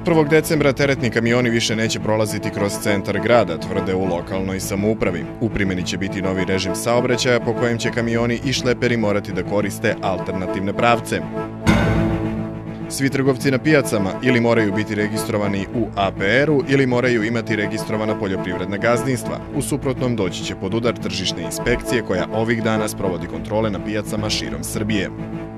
Od 1. decembra teretni kamioni više neće prolaziti kroz centar grada, tvrde u lokalnoj samoupravi. U primjeni će biti novi režim saobraćaja po kojem će kamioni i šleperi morati da koriste alternativne pravce. Svi trgovci na pijacama ili moraju biti registrovani u APR-u ili moraju imati registrovana poljoprivredna gazdinstva. U suprotnom doći će pod udar tržišne inspekcije koja ovih dana sprovodi kontrole na pijacama širom Srbije.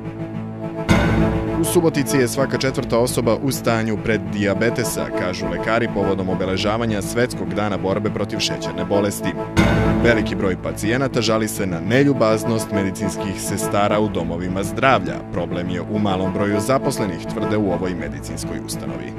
U Subotici je svaka četvrta osoba u stanju preddijabetesa, kažu lekari povodom obeležavanja Svetskog dana borbe protiv šećerne bolesti. Veliki broj pacijenata žali se na neljubaznost medicinskih sestara u domovima zdravlja. Problem je u malom broju zaposlenih, tvrde u ovoj medicinskoj ustanovi.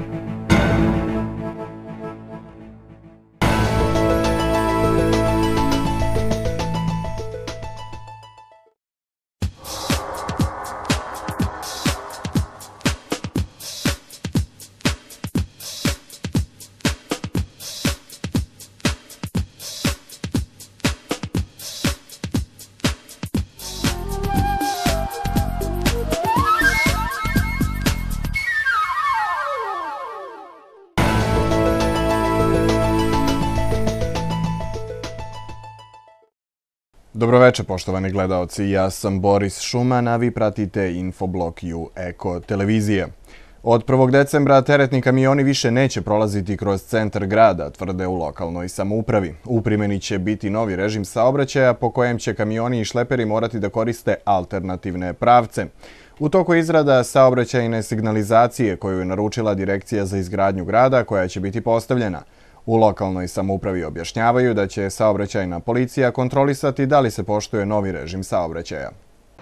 Dobroveče, poštovani gledaoci. Ja sam Boris Šuman, a vi pratite Infoblog U Eko televizije. Od 1. decembra teretni kamioni više neće prolaziti kroz centar grada, tvrde u lokalnoj samoupravi. U primjeni će biti novi režim saobraćaja po kojem će kamioni i šleperi morati da koriste alternativne pravce. U toku je izrada saobraćajne signalizacije koju je naručila Direkcija za izgradnju grada koja će biti postavljena. U lokalnoj samoupravi objašnjavaju da će saobraćajna policija kontrolisati da li se poštuje novi režim saobraćaja.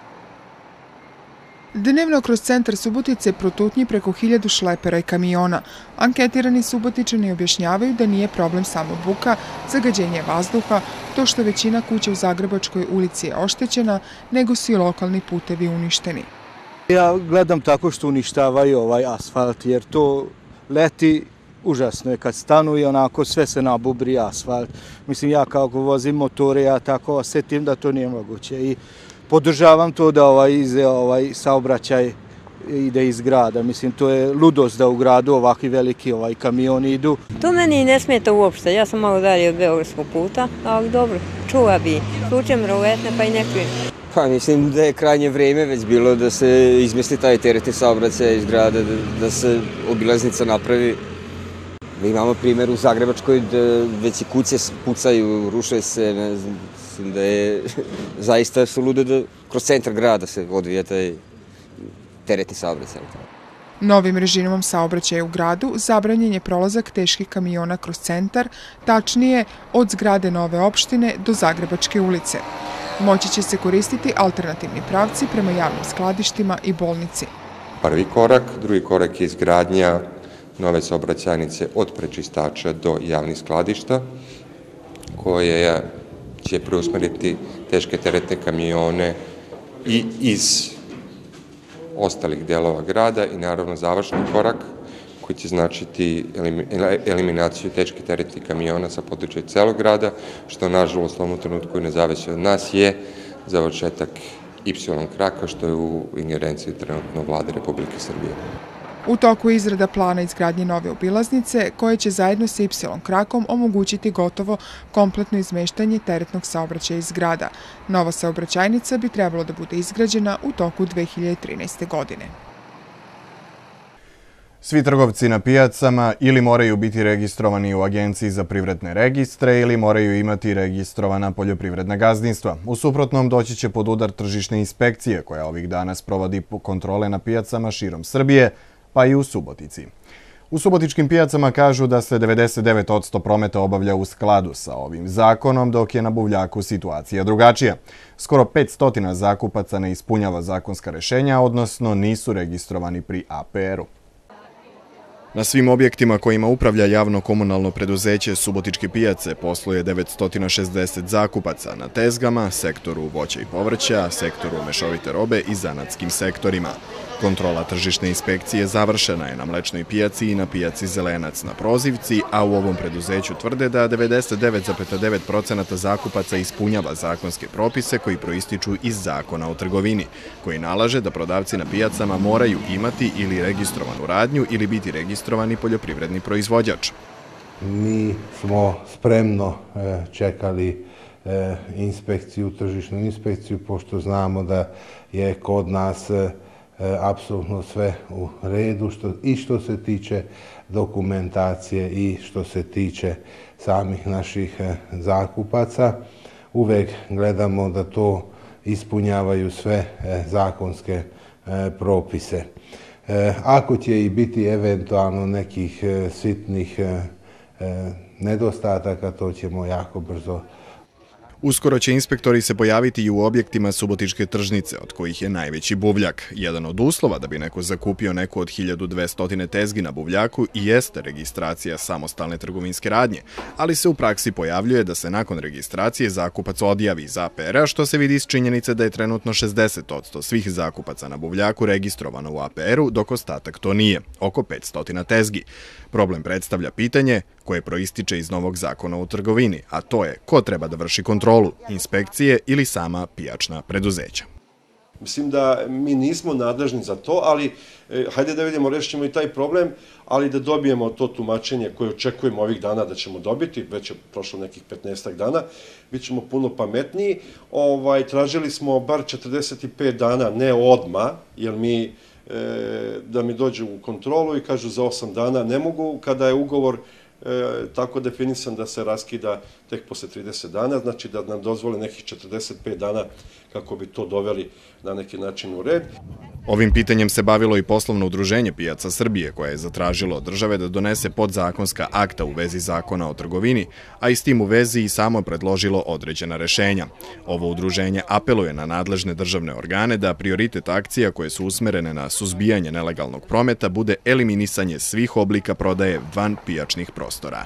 Dnevno kroz centar Subotice protutnji preko 1000 šlepera i kamiona. Anketirani Subotičani objašnjavaju da nije problem samo buka, zagađenje vazduha, to što većina kuća u Zagrebačkoj ulici je oštećena, nego su i lokalni putevi uništeni. Ja gledam tako što uništavaju ovaj asfalt, jer to leti užasno je kad stanu i onako sve se nabubri asfalt. Mislim, ja kako vozim motore, ja tako osjetim da to nije moguće i podržavam to da ovaj saobraćaj ide iz grada. Mislim, to je ludost da u gradu ovakvi veliki kamioni idu. To meni ne smeta uopšte. Ja sam malo dalje od Beogradskog puta, ali dobro, čuva bi. Slučajem roletne pa i ne čujem. Pa mislim da je krajnje vrijeme već bilo da se izmisli taj teretni saobraćaj iz grada, da se obilaznica napravi. Mi imamo primjer u Zagrebačkoj da već i kuće pucaju, ruše se, ne znam, da je zaista suludo da kroz centar grada se odvija taj teretni saobraćaj. Novim režimom saobraćaja u gradu zabranjen je prolazak teških kamiona kroz centar, tačnije od zgrade Nove opštine do Zagrebačke ulice. Moći će se koristiti alternativni pravci prema javnim skladištima i bolnici. Prvi korak, drugi korak je izgradnja nove saobraćajnice od prečistača do javnih skladišta, koje će preusmeriti teške teretne kamione i iz ostalih delova grada i naravno završni korak koji će značiti eliminaciju teških teretnih kamiona sa područja celog grada, što nažalost u ovom trenutku i ne zavisi od nas, je završetak Y kraka, što je u ingerenciji trenutno Vlade Republike Srbije. U toku je izrada plana izgradnje nove obilaznice, koje će zajedno sa Y krakom omogućiti gotovo kompletno izmeštanje teretnog saobraćaja iz grada. Nova saobraćajnica bi trebalo da bude izgrađena u toku 2013. godine. Svi trgovci na pijacama ili moraju biti registrovani u Agenciji za privredne registre ili moraju imati registrovana poljoprivredna gazdinstva. U suprotnom doći će pod udar tržišne inspekcije koja ovih dana sprovodi kontrole na pijacama širom Srbije, pa i u Subotici. U subotičkim pijacama kažu da se 99% prometa obavlja u skladu sa ovim zakonom, dok je na Buvljaku situacija drugačija. Skoro 500 zakupaca ne ispunjava zakonska rešenja, odnosno nisu registrovani pri APR-u. Na svim objektima kojima upravlja javno komunalno preduzeće Subotičke pijace posluje 960 zakupaca na tezgama, sektoru voća i povrća, sektoru mešovite robe i zanatskim sektorima. Kontrola tržišne inspekcije završena je na Mlečnoj pijaci i na pijaci Zelenac na Prozivci, a u ovom preduzeću tvrde da 99,9% zakupaca ispunjava zakonske propise koji proističu iz Zakona o trgovini, koji nalaže da prodavci na pijacama moraju imati ili registrovanu radnju ili biti registrovani registrovani poljoprivredni proizvođač. Mi smo spremno čekali inspekciju, tržišnu inspekciju, pošto znamo da je kod nas apsolutno sve u redu i što se tiče dokumentacije i što se tiče samih naših zakupaca. Uvek gledamo da to ispunjavaju sve zakonske propise. Ako će i biti eventualno nekih sitnih nedostataka, to ćemo jako brzo. Uskoro će inspektori se pojaviti i u objektima Subotičke tržnice, od kojih je najveći buvljak. Jedan od uslova da bi neko zakupio neku od 1200 tezgi na buvljaku i jeste registracija samostalne trgovinske radnje, ali se u praksi pojavljuje da se nakon registracije zakupac odjavi iz APR-a, što se vidi iz činjenice da je trenutno 60% svih zakupaca na buvljaku registrovano u APR-u, dok ostatak to nije, oko 500 tezgi. Problem predstavlja pitanje koje proističe iz novog zakona o trgovini, a to je ko treba da vrši kontrolu, inspekcije ili sama pijačna preduzeća. Mislim da mi nismo nadležni za to, ali hajde da vidimo, rešit ćemo i taj problem, ali da dobijemo to tumačenje koje očekujemo ovih dana da ćemo dobiti, već je prošlo nekih 15 dana, bit ćemo puno pametniji. Tražili smo bar 45 dana, ne odmah, jer da mi dođu u kontrolu i kažu za 8 dana ne mogu, kada je ugovor tako definisan da se raskida tek posle 30 dana, znači da nam dozvole nekih 45 dana kako bi to doveli na neki način u red. Ovim pitanjem se bavilo i poslovno udruženje Pijaca Srbije, koje je zatražilo od države da donese podzakonska akta u vezi zakona o trgovini, a i s tim u vezi i samo predložilo određena rešenja. Ovo udruženje apeluje na nadležne državne organe da prioritet akcija koje su usmerene na suzbijanje nelegalnog prometa bude eliminisanje svih oblika prodaje van pijačnih prostora.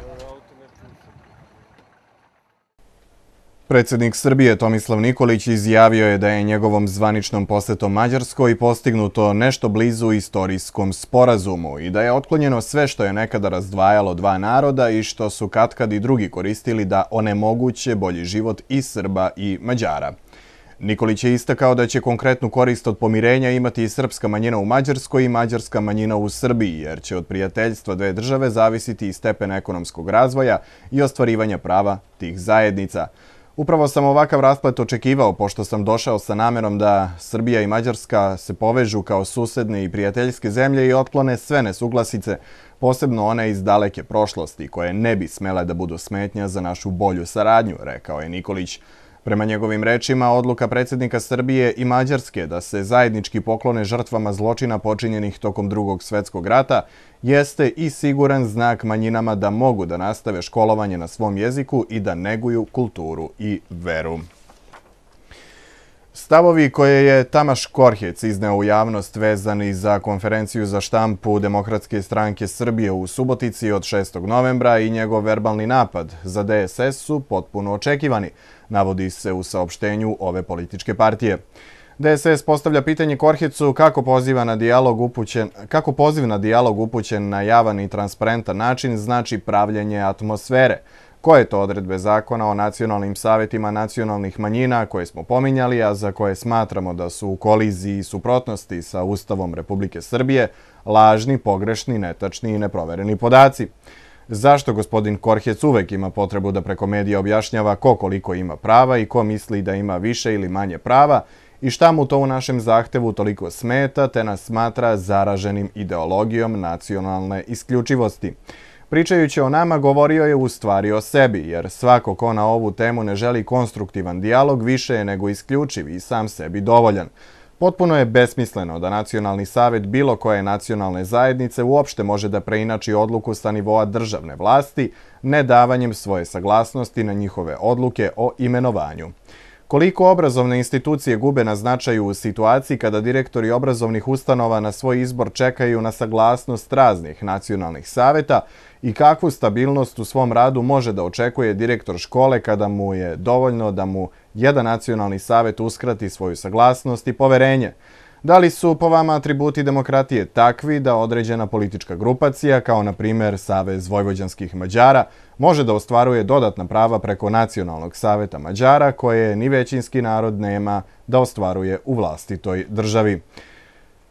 Predsjednik Srbije Tomislav Nikolić izjavio je da je njegovom zvaničnom posetom Mađarskoj postignuto nešto blizu istorijskom sporazumu i da je otklonjeno sve što je nekada razdvajalo dva naroda i što su katkad i drugi koristili da onemoguće bolji život i Srba i Mađara. Nikolić je istakao da će konkretnu korist od pomirenja imati i srpska manjina u Mađarskoj i mađarska manjina u Srbiji, jer će od prijateljstva dve države zavisiti i stepen ekonomskog razvoja i ostvarivanja prava tih zajednica. Upravo sam ovakav rasplet očekivao, pošto sam došao sa namerom da Srbija i Mađarska se povežu kao susedne i prijateljske zemlje i otklone sve nesuglasice, posebno one iz daleke prošlosti, koje ne bi smele da budu smetnja za našu bolju saradnju, rekao je Nikolić. Prema njegovim rečima, odluka predsjednika Srbije i Mađarske da se zajednički poklone žrtvama zločina počinjenih tokom Drugog svjetskog rata jeste i siguran znak manjinama da mogu da nastave školovanje na svom jeziku i da neguju kulturu i veru. Stavovi koje je Tamaš Korhec izneo u javnost vezani za konferenciju za štampu Demokratske stranke Srbije u Subotici od 6. novembra i njegov verbalni napad za DSS su potpuno očekivani, navodi se u saopštenju ove političke partije. DSS postavlja pitanje Korhecu kako poziv na dijalog upućen na javan i transparentan način znači pravljenje atmosfere. Koje to odredbe zakona o nacionalnim savetima nacionalnih manjina koje smo pominjali, a za koje smatramo da su u koliziji i suprotnosti sa Ustavom Republike Srbije, lažni, pogrešni, netačni i neprovereni podaci? Zašto gospodin Korhec uvek ima potrebu da preko medija objašnjava ko koliko ima prava i ko misli da ima više ili manje prava i šta mu to u našem zahtevu toliko smeta te nas smatra zaraženim ideologijom nacionalne isključivosti? Pričajući o nama, govorio je u stvari o sebi, jer svako ko na ovu temu ne želi konstruktivan dijalog više je nego isključiv i sam sebi dovoljan. Potpuno je besmisleno da Nacionalni savet bilo koje nacionalne zajednice uopšte može da preinači odluku sa nivoa državne vlasti, ne davanjem svoje saglasnosti na njihove odluke o imenovanju. Koliko obrazovne institucije gube na značaju u situaciji kada direktori obrazovnih ustanova na svoj izbor čekaju na saglasnost raznih nacionalnih saveta i kakvu stabilnost u svom radu može da očekuje direktor škole kada mu je dovoljno da mu jedan nacionalni savet uskrati svoju saglasnost i poverenje? Da li su po vama atributi demokratije takvi da određena politička grupacija, kao na primjer Savez vojvođanskih Mađara, može da ostvaruje dodatna prava preko Nacionalnog saveta Mađara, koje ni većinski narod nema da ostvaruje u vlastitoj državi?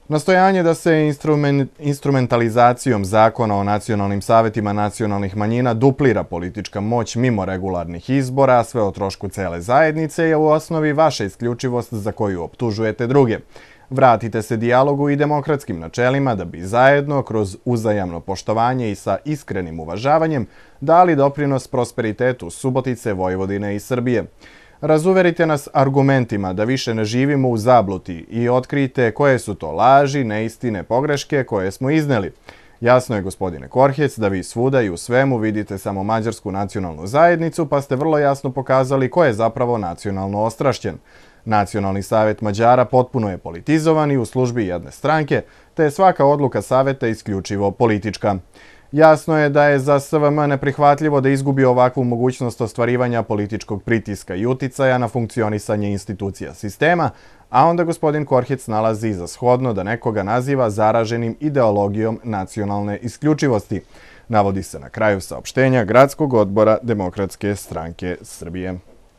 Nastojanje da se instrumentalizacijom zakona o nacionalnim savetima nacionalnih manjina duplira politička moć mimo regularnih izbora, a sve o trošku cele zajednice, je u osnovi vaša isključivost za koju optužujete druge. Vratite se dijalogu i demokratskim načelima da bi zajedno, kroz uzajamno poštovanje i sa iskrenim uvažavanjem, dali doprinos prosperitetu Subotice, Vojvodine i Srbije. Razuverite nas argumentima da više ne živimo u zabluti i otkrijte koje su to laži, neistine, pogreške koje smo izneli. Jasno je, gospodine Korhec, da vi svuda i u svemu vidite samo mađarsku nacionalnu zajednicu, pa ste vrlo jasno pokazali ko je zapravo nacionalno ostrašćen. Nacionalni savet Mađara potpuno je politizovan i u službi jedne stranke, te je svaka odluka saveta isključivo politička. Jasno je da je za SVM neprihvatljivo da izgubi ovakvu mogućnost ostvarivanja političkog pritiska i uticaja na funkcionisanje institucija sistema, a onda gospodin Korhec nalazi za shodno da nekoga naziva zaraženim ideologijom nacionalne isključivosti, navodi se na kraju saopštenja Gradskog odbora Demokratske stranke Srbije.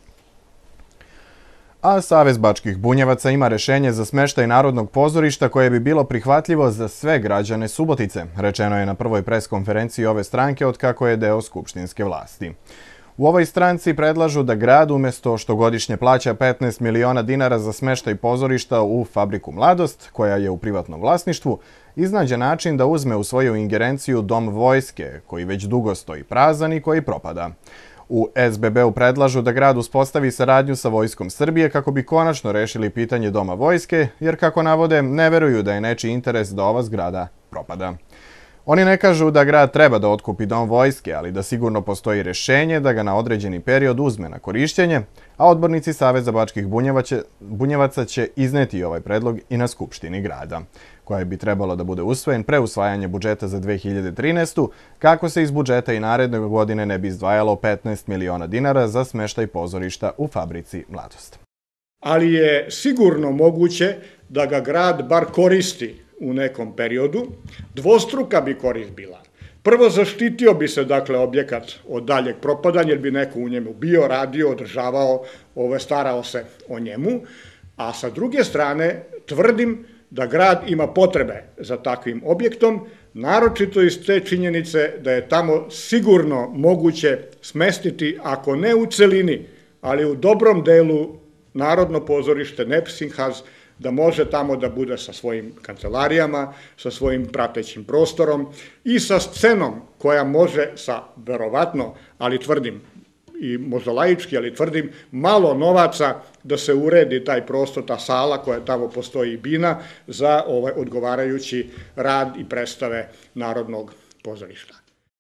A Savez bačkih bunjevaca ima rešenje za smeštaj Narodnog pozorišta koje bi bilo prihvatljivo za sve građane Subotice, rečeno je na prvoj preskonferenciji ove stranke od kako je deo skupštinske vlasti. U ovoj stranci predlažu da grad umjesto što godišnje plaća 15 miliona dinara za smeštaj pozorišta u fabriku Mladost, koja je u privatnom vlasništvu, iznađe način da uzme u svoju ingerenciju Dom vojske, koji već dugo stoji prazan i koji propada. U SBB-u predlažu da grad uspostavi saradnju sa Vojskom Srbije kako bi konačno rešili pitanje Doma vojske, jer, kako navode, ne veruju da je nečiji interes da ova zgrada propada. Oni ne kažu da grad treba da otkupi Dom vojske, ali da sigurno postoji rešenje da ga na određeni period uzme na korišćenje, a odbornici Saveza bačkih bunjevaca će izneti ovaj predlog i na Skupštini grada, koja bi trebalo da bude usvojen pre usvajanja budžeta za 2013. kako se iz budžeta i naredne godine ne bi izdvajalo 15 miliona dinara za smeštaj pozorišta u fabrici Mladost. Ali je sigurno moguće da ga grad bar koristi u nekom periodu. Dvostruka bi korist bila. Prvo, zaštitio bi se, dakle, objekat od daljeg propadanja, jer bi neko u njemu bio, radio, održavao, starao se o njemu. A sa druge strane, tvrdim da grad ima potrebe za takvim objektom, naročito iz te činjenice da je tamo sigurno moguće smestiti, ako ne u celini, ali u dobrom delu, Narodno pozorište Nepsinhaz, da može tamo da bude sa svojim kancelarijama, sa svojim pratećim prostorom i sa scenom koja može sa, verovatno, ali tvrdim, i možda laički, ali tvrdim, malo novaca da se uredi taj prostor, ta sala koja tamo postoji, bina, za odgovarajući rad i predstave Narodnog pozorišta.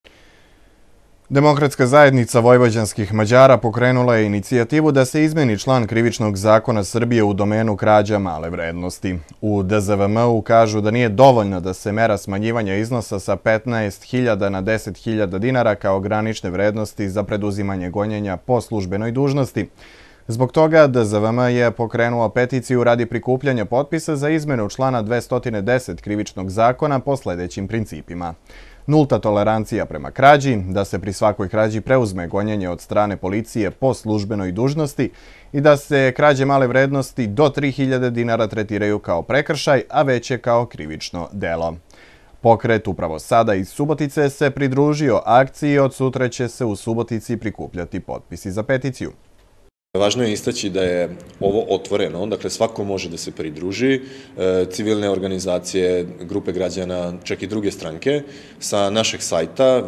Demokratska zajednica vojvođanskih Mađara pokrenula je inicijativu da se izmeni član Krivičnog zakona Srbije u domenu krađa male vrednosti. U DZVM-u kažu da nije dovoljno da se mera smanjivanja iznosa sa 15.000 na 10.000 dinara kao granične vrednosti za preduzimanje gonjenja po službenoj dužnosti. Zbog toga DZVM je pokrenuo peticiju radi prikupljanja potpisa za izmenu člana 210 Krivičnog zakona po sledećim principima. Nulta tolerancija prema krađi, da se pri svakoj krađi preuzme gonjenje od strane policije po službenoj dužnosti i da se krađe male vrednosti do 3.000 dinara tretiraju kao prekršaj, a veće kao krivično delo. Pokret upravo sada iz Subotice se pridružio akciji i od sutra će se u Subotici prikupljati potpisi za peticiju. Važno je istaći da je ovo otvoreno, dakle svako može da se pridruži, civilne organizacije, grupe građana, čak i druge stranke, sa našeg sajta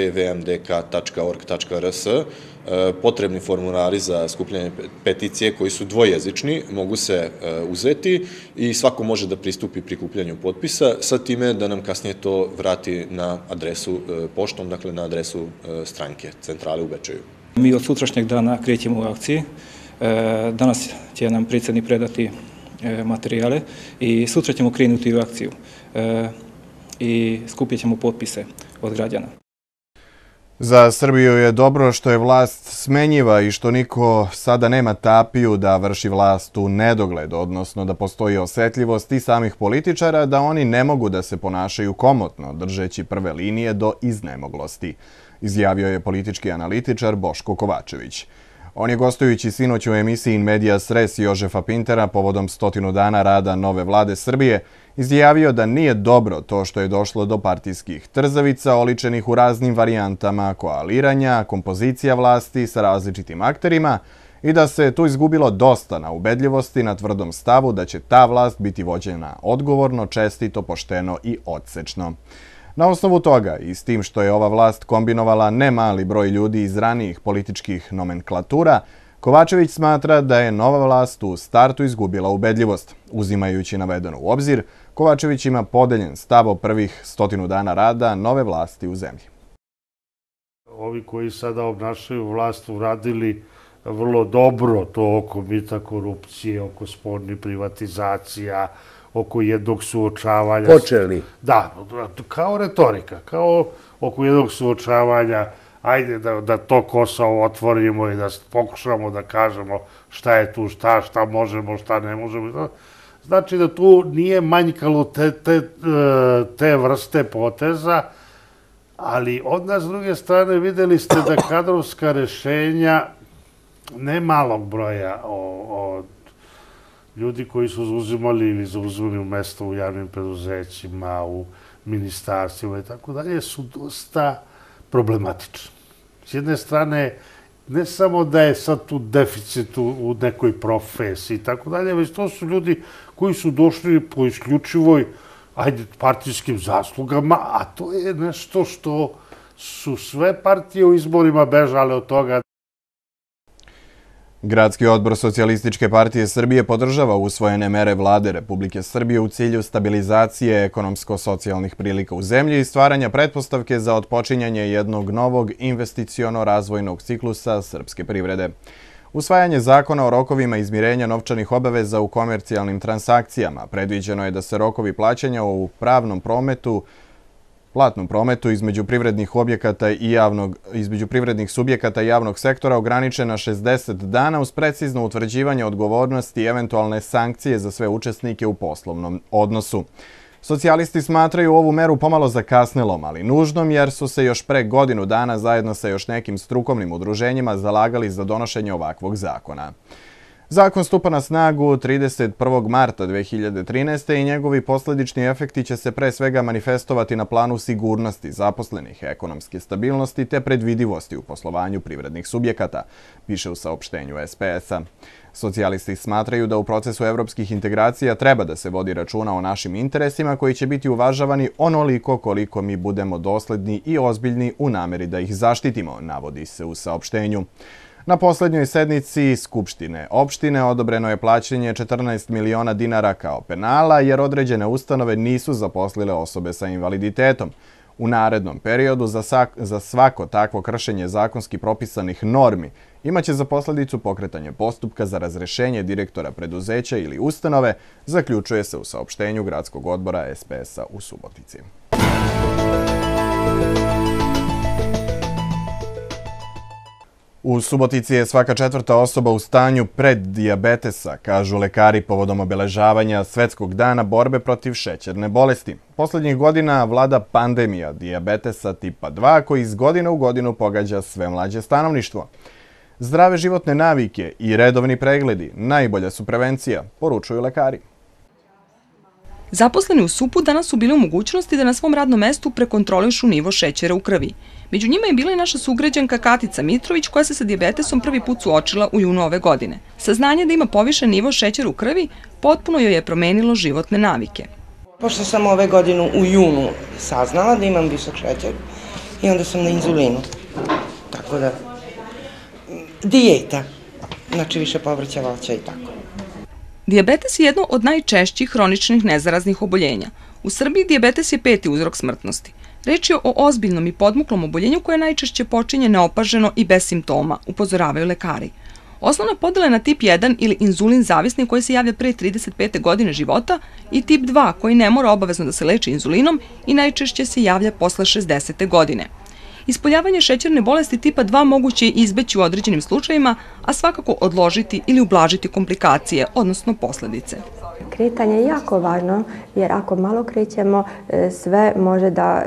www.vmdk.org.rs. Potrebni formulari za skupljanje peticije koji su dvojezični mogu se uzeti i svako može da pristupi prikupljanju potpisa, sa time da nam kasnije to vrati na adresu poštom, dakle na adresu stranke, centrale u Bečeju. Mi od sutrašnjeg dana krećemo u akciji. Danas će nam predsjednik predati materijale i sutra ćemo krenuti u akciju i skupit ćemo potpise od građana. Za Srbiju je dobro što je vlast smenjiva i što niko sada nema tapiju da vrši vlast u nedogled, odnosno da postoji osetljivost i samih političara da oni ne mogu da se ponašaju komotno, držeći prve linije do iznemoglosti, izjavio je politički analitičar Boško Kovačević. On je gostujući sinoć u emisiji In Medias Res Jožefa Pintera povodom 100 dana rada nove vlade Srbije izjavio da nije dobro to što je došlo do partijskih trzavica oličenih u raznim varijantama koaliranja, kompozicija vlasti sa različitim akterima i da se tu izgubilo dosta na ubedljivosti, na tvrdom stavu da će ta vlast biti vođena odgovorno, čestito, pošteno i odsečno. Na osnovu toga i s tim što je ova vlast kombinovala ne mali broj ljudi iz ranijih političkih nomenklatura, Kovačević smatra da je nova vlast u startu izgubila ubedljivost. Uzimajući navedeno u obzir, Kovačević ima podeljen stav o prvih 100 dana rada nove vlasti u zemlji. Ovi koji sada obnašaju vlast uradili vrlo dobro to oko mita korupcije, oko spoljnih privatizacija, oko jednog suočavanja. Počeli. Da, kao retorika, kao oko jednog suočavanja, ajde da to Kosovo otvorimo i da pokušamo da kažemo šta je tu, šta možemo, šta ne možemo. Znači da tu nije manjkalo te vrste poteza, ali od nas s druge strane videli ste da kadrovska rešenja ne malog broja od ljudi koji su zauzimali ili zauzimali mesto u javnim preduzećima, u ministarstvima i tako dalje, su dosta problematični. S jedne strane, ne samo da je sad tu deficit u nekoj profesiji i tako dalje, već to su ljudi koji su došli po isključivoj, partijskim zaslugama, a to je nešto što su sve partije u izborima bežale od toga. Gradski odbor Socijalističke partije Srbije podržava usvojene mere vlade Republike Srbije u cilju stabilizacije ekonomsko-socijalnih prilika u zemlji i stvaranja pretpostavke za otpočinjanje jednog novog investiciono-razvojnog ciklusa srpske privrede. Usvajanje zakona o rokovima izmirenja novčanih obaveza u komercijalnim transakcijama predviđeno je da se rokovi plaćanja u platnom prometu između privrednih subjekata i javnog sektora ograniče na 60 dana uz precizno utvrđivanje odgovornosti i eventualne sankcije za sve učesnike u poslovnom odnosu. Socijalisti smatraju ovu meru pomalo zakasnelom, ali nužnom jer su se još pre godinu dana zajedno sa još nekim strukovnim udruženjima zalagali za donošenje ovakvog zakona. Zakon stupa na snagu 31. marta 2013. i njegovi posledični efekti će se pre svega manifestovati na planu sigurnosti zaposlenih, ekonomske stabilnosti te predvidivosti u poslovanju privrednih subjekata, piše u saopštenju SPS-a. Socijalisti smatraju da u procesu evropskih integracija treba da se vodi računa o našim interesima koji će biti uvažavani onoliko koliko mi budemo dosledni i ozbiljni u nameri da ih zaštitimo, navodi se u saopštenju. Na poslednjoj sednici Skupštine opštine odobreno je plaćanje 14 miliona dinara kao penala jer određene ustanove nisu zaposlile osobe sa invaliditetom. U narednom periodu za svako takvo kršenje zakonski propisanih normi imaće za posledicu pokretanje postupka za razrešenje direktora preduzeća ili ustanove, zaključuje se u saopštenju Gradskog odbora SPS-a u Subotici. U Subotici je svaka četvrta osoba u stanju preddijabetesa, kažu lekari povodom obeležavanja Svetskog dana borbe protiv šećerne bolesti. Poslednjih godina vlada pandemija dijabetesa tipa 2 koji iz godine u godinu pogađa sve mlađe stanovništvo. Zdrave životne navike i redovni pregledi najbolja su prevencija, poručuju lekari. Zaposleni u SUP-u danas su bili u mogućnosti da na svom radnom mestu prekontrolišu nivo šećera u krvi. Među njima je bila i naša sugrađanka Katica Mitrović koja se sa dijabetesom prvi put suočila u junu ove godine. Saznanje da ima povišen nivo šećera u krvi potpuno joj je promenilo životne navike. Pošto sam ove godine u junu saznala da imam visok šećer i onda sam na inzulinu. Tako da, dijeta, znači više povrća, voća i tako. Dijabetes je jedno od najčešćih hroničnih nezaraznih oboljenja. U Srbiji dijabetes je 5. uzrok smrtnosti. Reč je o ozbiljnom i podmuklom oboljenju koje najčešće počinje neopaženo i bez simptoma, upozoravaju lekari. Osnovna podela je na tip 1 ili inzulin zavisni koji se javlja pre 35. godine života i tip 2 koji ne mora obavezno da se leči inzulinom i najčešće se javlja posle 60. godine. Ispoljavanje šećerne bolesti tipa 2 moguće je izbeći u određenim slučajevima, a svakako odložiti ili ublažiti komplikacije, odnosno posledice. Kretanje je jako važno, jer ako malo krećemo, sve može da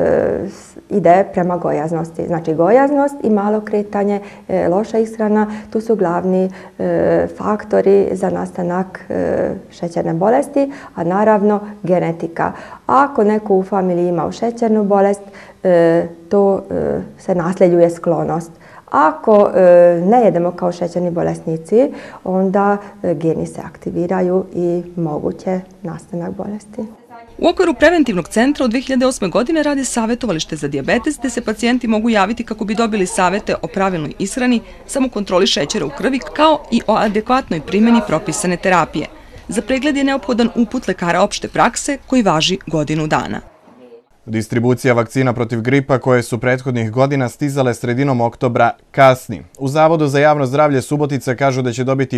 ide prema gojaznosti. Znači gojaznost i malo kretanje, loša ishrana, tu su glavni faktori za nastanak šećerne bolesti, a naravno genetika. Ako neko u familiji ima šećernu bolest, to se nasljeđuje sklonost. Ako ne jedemo kao šećerni bolesnici, onda geni se aktiviraju i moguće nastanak bolesti. U okviru preventivnog centra od 2008. godine radi savjetovalište za dijabetes, gde se pacijenti mogu javiti kako bi dobili savjete o pravilnoj ishrani, samokontroli šećera u krvi, kao i o adekvatnoj primjeni propisane terapije. Za pregled je neophodan uput lekara opšte prakse koji važi godinu dana. Distribucija vakcina protiv gripa koje su prethodnih godina stizale sredinom oktobra kasni. U Zavodu za javno zdravlje Subotica kažu da će dobiti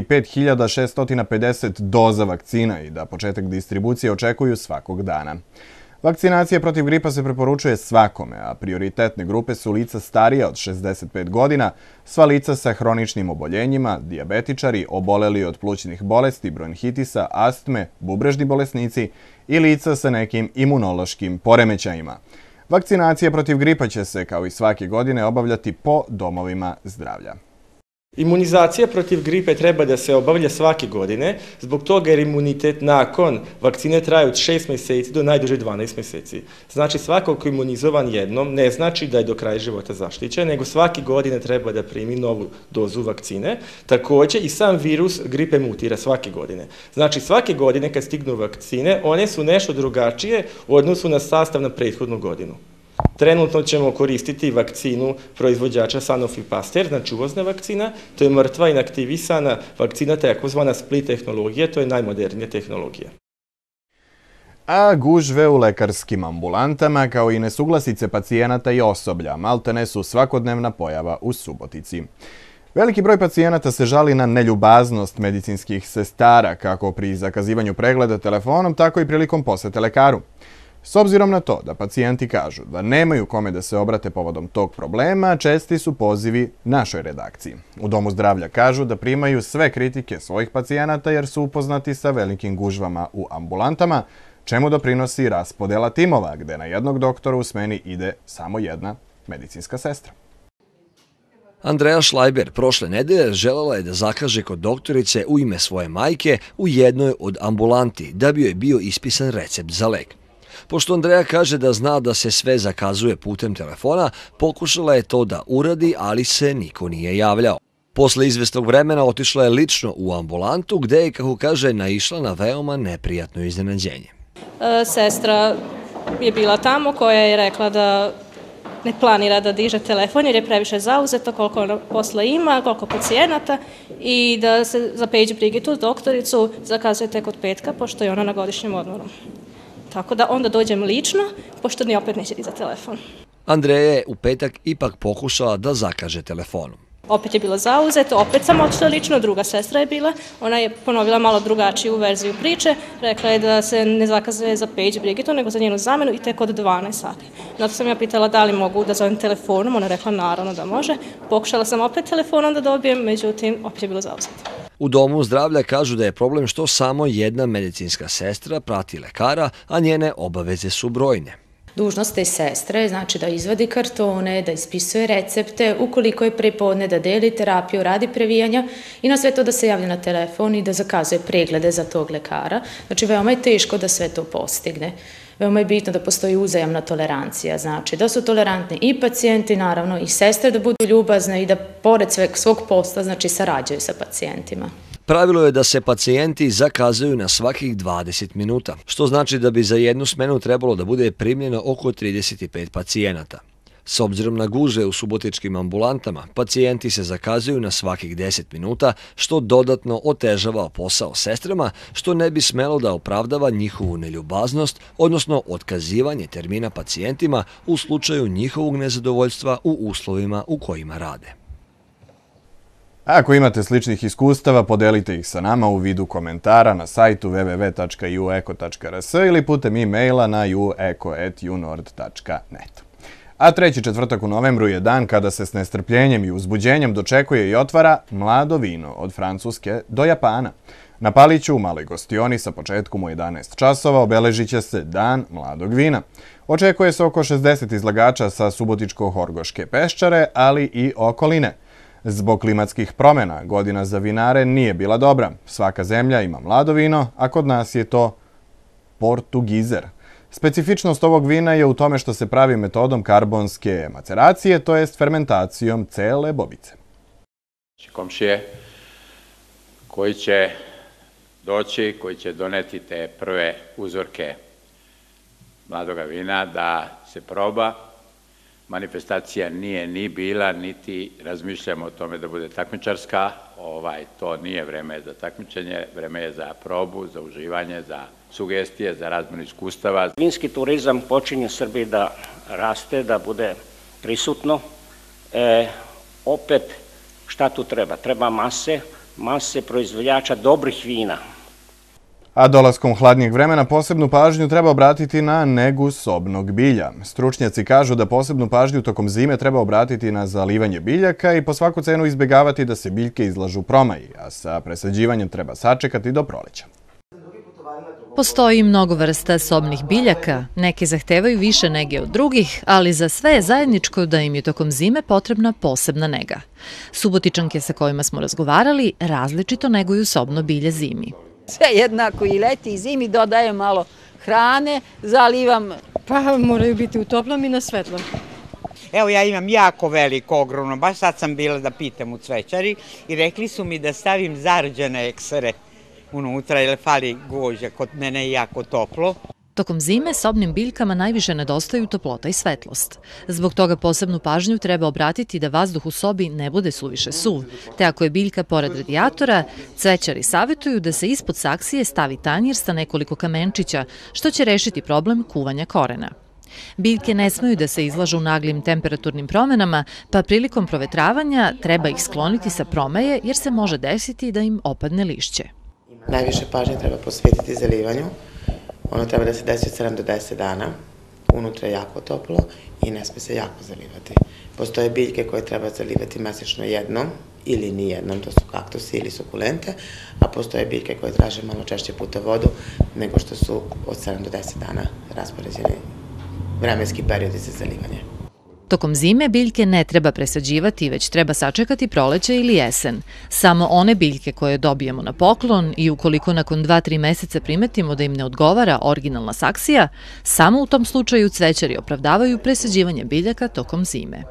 5650 doza vakcina i da početak distribucije očekuju svakog dana. Vakcinacija protiv gripa se preporučuje svakome, a prioritetne grupe su lica starija od 65 godina, sva lica sa hroničnim oboljenjima, dijabetičari, oboleli od plućnih bolesti, bronhitisa, astme, bubrežni bolesnici i lica sa nekim imunološkim poremećajima. Vakcinacija protiv gripa će se, kao i svake godine, obavljati po domovima zdravlja. Imunizacija protiv gripe treba da se obavlja svake godine, zbog toga jer imunitet nakon vakcine traje od 6 meseci do najduže 12 meseci. Znači svako ko je imunizovan jednom ne znači da je do kraja života zaštićen, nego svake godine treba da primi novu dozu vakcine. Također i sam virus gripe mutira svake godine. Znači svake godine kad stignu vakcine, one su nešto drugačije u odnosu na sastav na prethodnu godinu. Trenutno ćemo koristiti vakcinu proizvođača Sanofi Pasteur, znači uvozna vakcina, to je mrtva inaktivisana vakcina, takozvana split tehnologija, to je najmodernija tehnologija. A gužve u lekarskim ambulantama, kao i nesuglasice pacijenata i osoblja, maltene su svakodnevna pojava u Subotici. Veliki broj pacijenata se žali na neljubaznost medicinskih sestara, kako pri zakazivanju pregleda telefonom, tako i prilikom posete lekaru. S obzirom na to da pacijenti kažu da nemaju kome da se obrate povodom tog problema, česti su pozivi našoj redakciji. U Domu zdravlja kažu da primaju sve kritike svojih pacijenata jer su upoznati sa velikim gužvama u ambulantama, čemu doprinosi raspodela timova, gde na jednog doktora u smeni ide samo jedna medicinska sestra. Andreja Šlajber prošle nedelje želela je da zakaže kod doktorice u ime svoje majke u jednoj od ambulanti da bi joj bio ispisan recept za lek. Pošto Andreja kaže da zna da se sve zakazuje putem telefona, pokušala je to da uradi, ali se niko nije javljao. Posle izvestog vremena otišla je lično u ambulantu, gde je, kako kaže, naišla na veoma neprijatno iznenađenje. Sestra je bila tamo koja je rekla da ne planira da diže telefon jer je previše zauzeto, koliko ona posla ima, koliko pacijenata i da se za Page Brigitu, doktoricu, zakazuje tek od petka, pošto je ona na godišnjem odmoru. Tako da onda dođem lično, pošto ni opet neće dizati telefon. Andreja je u petak ipak pokušala da zakaže telefonom. Opet je bilo zauzeto, opet sam otišla lično, druga sestra je bila. Ona je ponovila malo drugačiju verziju priče. Rekla je da se ne zakazuje za Page Brigitu, nego za njenu zamenu i tek od 12 sati. Na to sam ja pitala da li mogu da zovem telefonom, ona rekla naravno da može. Pokušala sam opet telefonom da dobijem, međutim opet je bilo zauzeto. U Domu zdravlja kažu da je problem što samo jedna medicinska sestra prati lekara, a njene obaveze su brojne. Dužnost te sestre znači da izvadi kartone, da ispisuje recepte, ukoliko je prepodne da deli terapiju, radi previjanja i na sve to da se javlja na telefon i da zakazuje preglede za tog lekara. Znači veoma je teško da sve to postigne. Veoma je bitno da postoji uzajamna tolerancija, znači da su tolerantni i pacijenti, naravno i sestre da budu ljubazne i da pored svog posla znači sarađuju sa pacijentima. Pravilo je da se pacijenti zakazuju na svakih 20 minuta, što znači da bi za jednu smenu trebalo da bude primljeno oko 35 pacijenata. S obzirom na gužve u subotičkim ambulantama, pacijenti se zakazuju na svakih 10 minuta, što dodatno otežava posao sestrama, što ne bi smelo da opravdava njihovu neljubaznost, odnosno otkazivanje termina pacijentima u slučaju njihovog nezadovoljstva u uslovima u kojima rade. Ako imate sličnih iskustava, podelite ih sa nama u vidu komentara na sajtu www.ueko.rs ili putem e-maila na ueko@unord.net. A treći četvrtak u novembru je dan kada se s nestrpljenjem i uzbuđenjem dočekuje i otvara mlado vino od Francuske do Japana. Na Paliću u maloj gostioni sa početkom u 11 časova obeležit će se Dan mladog vina. Očekuje se oko 60 izlagača sa Subotičko-Horgoške peščare, ali i okoline. Zbog klimatskih promjena godina za vinare nije bila dobra. Svaka zemlja ima mlado vino, a kod nas je to Portugizer. Specifičnost ovog vina je u tome što se pravi metodom karbonske maceracije, to jest fermentacijom cele bobice. Komšije koji će doći, koji će doneti te prve uzorke mladoga vina da se proba. Manifestacija nije ni bila, niti razmišljamo o tome da bude takmičarska. To nije vreme za takmičenje, vreme je za probu, za uživanje, za sugestije, za razmenu iskustava. Vinski turizam počinje u Srbiji da raste, da bude prisutno. Opet, šta tu treba? Treba mase proizvođača dobrih vina. A dolaskom hladnijeg vremena posebnu pažnju treba obratiti na negu sobnog bilja. Stručnjaci kažu da posebnu pažnju tokom zime treba obratiti na zalivanje biljaka i po svaku cenu izbjegavati da se biljke izlažu promaji, a sa presađivanjem treba sačekati do proleća. Postoji mnogo vrsta sobnih biljaka, neke zahtevaju više nege od drugih, ali za sve je zajedničko da im je tokom zime potrebna posebna nega. Subotičanke sa kojima smo razgovarali različito neguju sobno bilje zimi. Sve jednako i leti i zimi, dodajem malo hrane, zalivam. Pa moraju biti u toplom i na svetlom. Evo ja imam jako veliko, ogromno, baš sad sam bila da pitam u cvećari i rekli su mi da stavim zarđane eksere unutra jer fali gođa, kod mene je jako toplo. Tokom zime sobnim biljkama najviše nedostaju toplota i svetlost. Zbog toga posebnu pažnju treba obratiti da vazduh u sobi ne bude suviše suv, te ako je biljka pored radijatora, cvećari savjetuju da se ispod saksije stavi tanjir sa nekoliko kamenčića, što će rešiti problem kuvanja korena. Biljke ne smeju da se izlažu naglim temperaturnim promenama, pa prilikom provetravanja treba ih skloniti sa promeje jer se može desiti da im opadne lišće. Najviše pažnje treba posvetiti zalivanju. Ono treba da se desi od 7 do 10 dana, unutra je jako toplo i ne sme se jako zalivati. Postoje biljke koje treba zalivati mesečno jednom ili nijednom, to su kaktusi ili sukulente, a postoje biljke koje traže malo češće puta vodu nego što su od 7 do 10 dana raspoređeni vremenski periodi za zalivanje. Tokom zime biljke ne treba presađivati, već treba sačekati proleće ili jesen. Samo one biljke koje dobijemo na poklon i ukoliko nakon 2-3 meseca primetimo da im ne odgovara originalna saksija, samo u tom slučaju cvećari opravdavaju presađivanje biljaka tokom zime.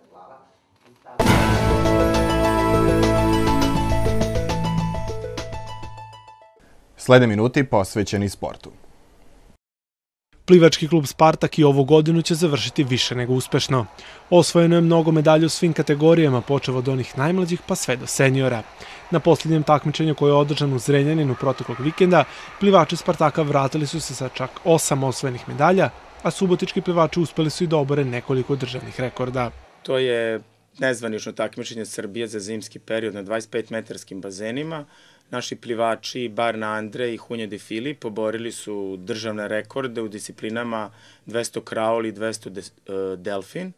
Slede minuti posvećeni sportu. Plivački klub Spartak i ovu godinu će završiti više nego uspešno. Osvojeno je mnogo medalja u svim kategorijama, počev od onih najmlađih pa sve do seniora. Na posljednjem takmičenju koje je održano u Zrenjaninu proteklog vikenda, plivači Spartaka vratili su se sa čak 8 osvojenih medalja, a subotički plivači uspeli su i da obore nekoliko državnih rekorda. To je nezvanično takmičenje Srbije za zimski period na 25-metarskim bazenima. Naši plivači Barna Andre i Hunjedi Filip oborili su državne rekorde u disciplinama 200 kraul i 200 delfin,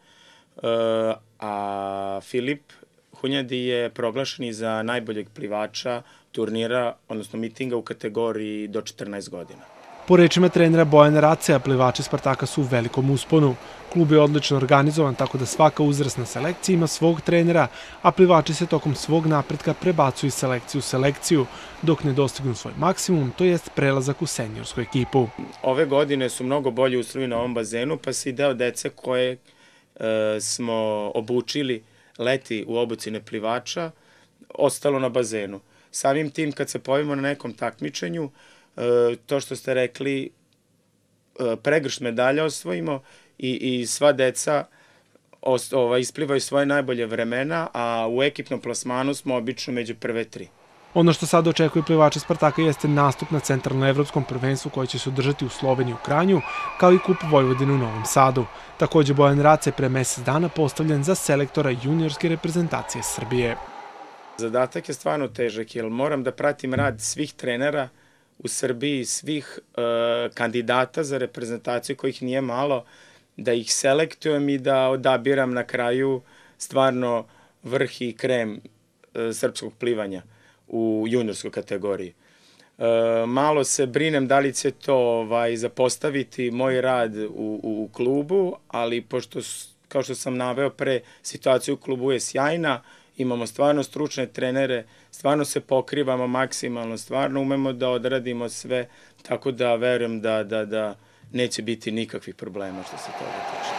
a Filip Hunjedi je proglašen za najboljeg plivača turnira, odnosno mitinga u kategoriji do 14 godina. Po rečima trenera Bojana Raceja, plivači Spartaka su u velikom usponu. Klub je odlično organizovan, tako da svaka uzrasna selekcija ima svog trenera, a plivači se tokom svog napretka prebacuju iz selekciju u selekciju, dok ne dostignu svoj maksimum, to jest prelazak u seniorsku ekipu. Ove godine su mnogo bolji uslovi na ovom bazenu, pa se i deo dece koje smo obučili leti u obuci neplivača ostalo na bazenu. Samim tim, kad se pojavimo na nekom takmičenju, to što ste rekli, pregršt medalja osvojimo i sva deca isplivaju svoje najbolje vremena, a u ekipnom plasmanu smo obično među prve 3. Ono što sad očekuje plivače Spartaka jeste nastup na centralnoevropskom prvenstvu koje će se održati u Sloveniji u Kranju, kao i Kup Vojvodine u Novom Sadu. Također Bojan Race pre mesec dana postavljen za selektora juniorske reprezentacije Srbije. Zadatak je stvarno težak, jer moram da pratim rad svih trenera u Srbiji, svih kandidata za reprezentaciju kojih nije malo, da ih selektujem i da odabiram na kraju stvarno vrh i krem srpskog plivanja u juniorskoj kategoriji. Malo se brinem da li će to zapostaviti moj rad u klubu, ali pošto, kao što sam naveo pre, situacija u klubu je sjajna, imamo stvarno stručne trenere, stvarno se pokrivamo maksimalno, stvarno umemo da odradimo sve, tako da verujem da neće biti nikakvih problema što se toga tiče.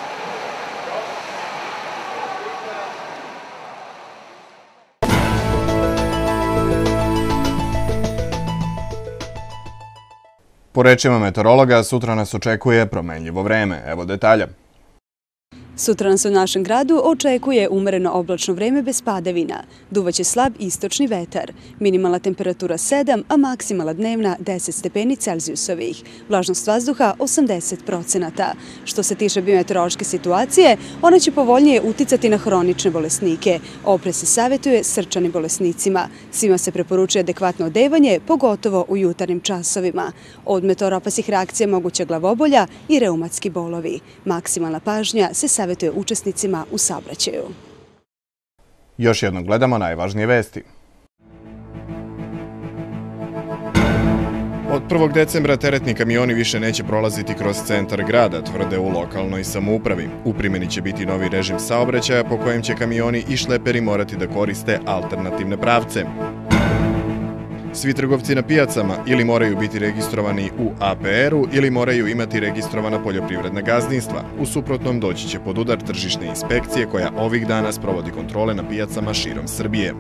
Po rečima meteorologa, sutra nas očekuje promenljivo vreme. Evo detalja. Sutra nas u našem gradu očekuje umereno oblačno vreme bez padavina. Duvaće slab istočni vetar. Minimalna temperatura 7, a maksimalna dnevna 10 stepeni Celzijusovih. Vlažnost vazduha 80%. Što se tiče biometeorološke situacije, ona će povoljnije uticati na hronične bolesnike. Oprez se savjetuje srčanim bolesnicima. Svima se preporučuje adekvatno odevanje, pogotovo u jutarnjim časovima. Od meteoropasih reakcija moguća glavobolja i reumatski bolovi. Maksimalna pažnja se savjetuje učesnicima u saobraćaju. Još jednom gledamo najvažnije vesti. Od 1. decembra teretni kamioni više neće prolaziti kroz centar grada, tvrde u lokalnoj samoupravi. U primjeni će biti novi režim saobraćaja po kojem će kamioni i šleperi morati da koriste alternativne pravce. Svi trgovci na pijacama ili moraju biti registrovani u APR-u ili moraju imati registrovana poljoprivredna gazdinstva. U suprotnom doći će pod udar tržišne inspekcije koja ovih dana sprovodi kontrole na pijacama širom Srbije.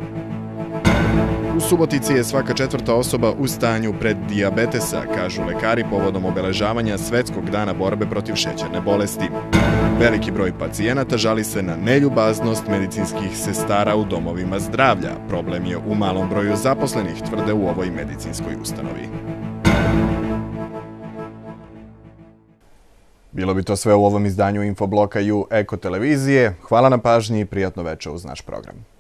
U Subotici je svaka 4. osoba u stanju preddijabetesa, kažu lekari povodom obeležavanja Svetskog dana borbe protiv šećerne bolesti. Veliki broj pacijenata žali se na neljubaznost medicinskih sestara u domovima zdravlja. Problem je u malom broju zaposlenih, tvrde u ovoj medicinskoj ustanovi. Bilo bi to sve u ovom izdanju Infobloka i u Eko televizije. Hvala na pažnji i prijatno večer uz naš program.